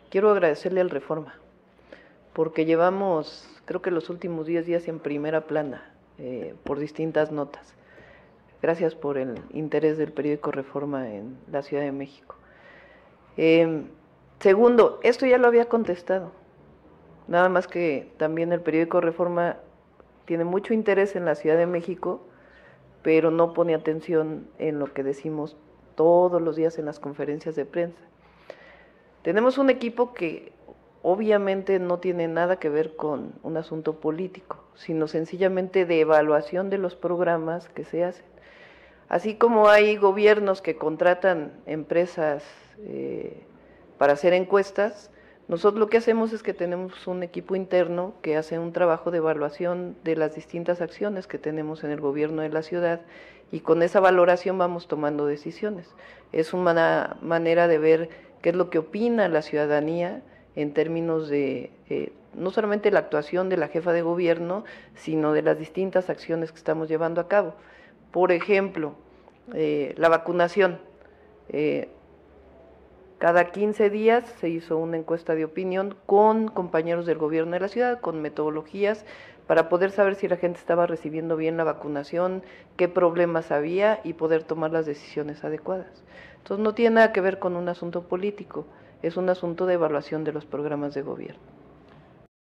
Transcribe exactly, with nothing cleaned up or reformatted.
quiero agradecerle al Reforma, porque llevamos, creo que los últimos diez días en primera plana, eh, por distintas notas. Gracias por el interés del periódico Reforma en la Ciudad de México. Eh, segundo, esto ya lo había contestado, nada más que también el periódico Reforma tiene mucho interés en la Ciudad de México, pero no pone atención en lo que decimos todos los días en las conferencias de prensa. Tenemos un equipo que obviamente no tiene nada que ver con un asunto político, sino sencillamente de evaluación de los programas que se hacen. Así como hay gobiernos que contratan empresas eh, para hacer encuestas, nosotros lo que hacemos es que tenemos un equipo interno que hace un trabajo de evaluación de las distintas acciones que tenemos en el gobierno de la ciudad y con esa valoración vamos tomando decisiones. Es una manera de ver qué es lo que opina la ciudadanía en términos de eh, no solamente la actuación de la jefa de gobierno, sino de las distintas acciones que estamos llevando a cabo. Por ejemplo, eh, la vacunación. Eh, cada quince días se hizo una encuesta de opinión con compañeros del gobierno de la ciudad, con metodologías, para poder saber si la gente estaba recibiendo bien la vacunación, qué problemas había y poder tomar las decisiones adecuadas. Entonces no tiene nada que ver con un asunto político, es un asunto de evaluación de los programas de gobierno.